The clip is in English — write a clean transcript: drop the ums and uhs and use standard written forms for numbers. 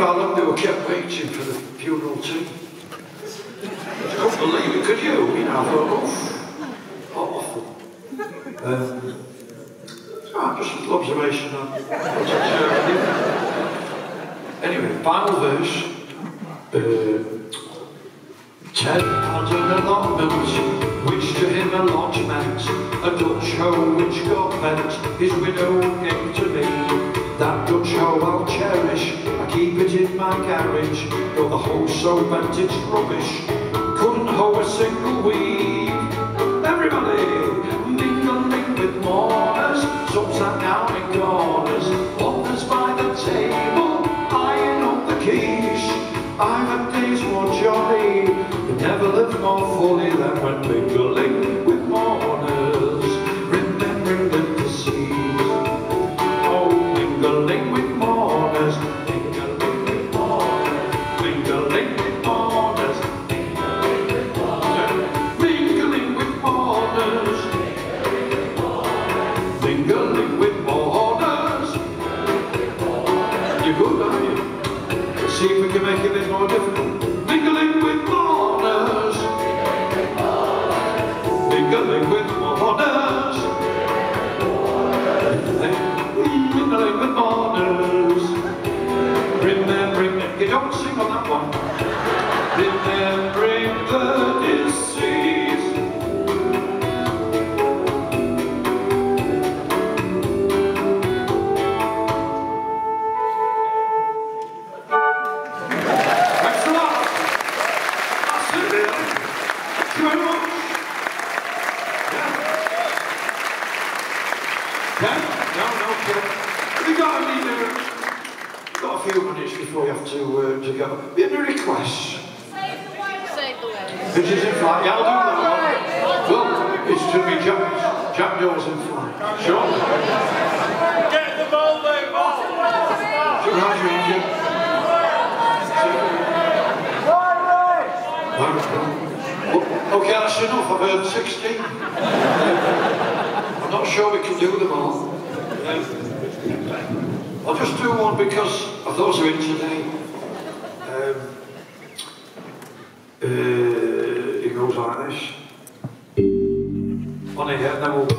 Look, they were kept waiting for the funeral tea. I couldn't believe it, could you? You know, I thought, oof, awful. Just an observation on what I'll share with you. Anyway, final verse. Ted had an allotment, which to him a lot meant. A Dutch hoe which God meant, his widow gave to me. That Dutch hoe I'll cherish, I keep it in my garage. Though the hoe's so bent it's rubbish, couldn't hoe a single weed. Everybody, mingling with mourners, some sat down in corners, others by the table, eyeing up the quiche. I've had days more jolly, but never lived more fully than when mingling with mourners, remembering the deceased. Oh, mingling with mourners, mingling with mourners, mingling with mourners, mingling with mourners, mingling with mourners, mingling with mourners. You're good, aren't you? Let's see if we can make it a bit more difficult. Mingling with mourners, mingling with mourners, mingling with mourners, remembering, you don't sing on that one, remembering the deceased. Thanks a lot. That's it, really. Thank you very much. Yeah? No, sure. Have you got any, you've got a few minutes before you have to go. Have you any requests? Save the wedding. Which is in flight? Yeah, I'll do that one. Well, it's to be Jack Doors in flight. Sure. Get the ball, mate! Sure, how's your engine? Okay, that's enough. I've heard 16. I'm not sure we can do them all. I'll just do one because of those who are in today. It goes like this. On here, then we'll...